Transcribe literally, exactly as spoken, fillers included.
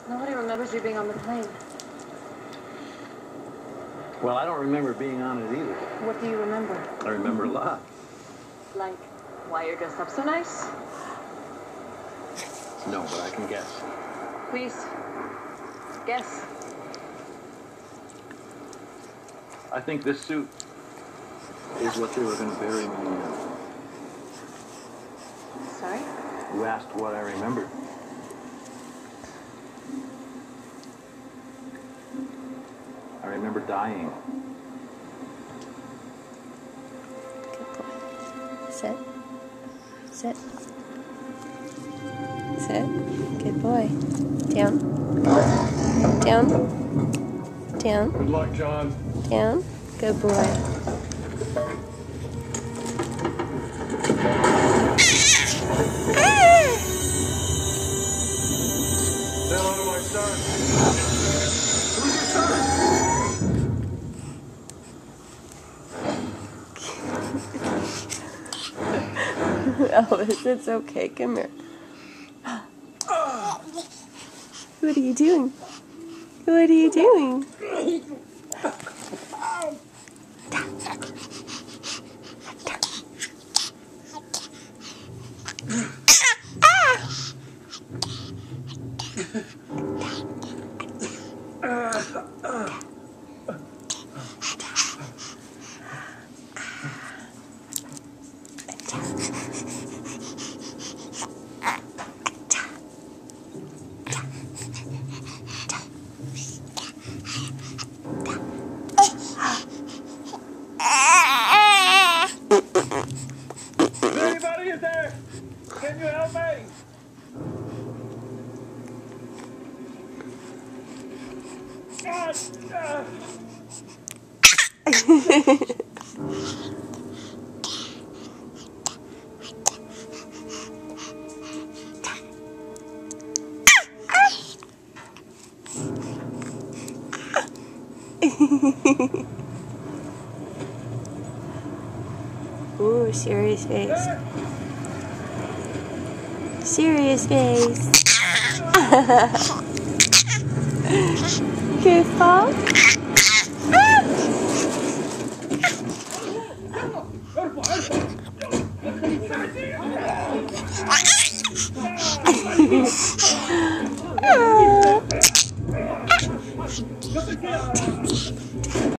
Nobody remembers you being on the plane. Well, I don't remember being on it either. What do you remember? I remember a lot. Like, why you're dressed up so nice? No, but I can guess. Please. Guess. I think this suit is what they were going to bury me in. Sorry? You asked what I remembered. I remember dying. Good boy. Sit. Sit. Sit. Good boy. Down. Down. Down. Good luck, John. Down. Good boy. Say hello to my son. Who's your son? Elvis, it's okay. Come here. What are you doing? What are you doing? Anybody in there? Can you help me? Ooh, serious face. Serious face. Goofball. Ah!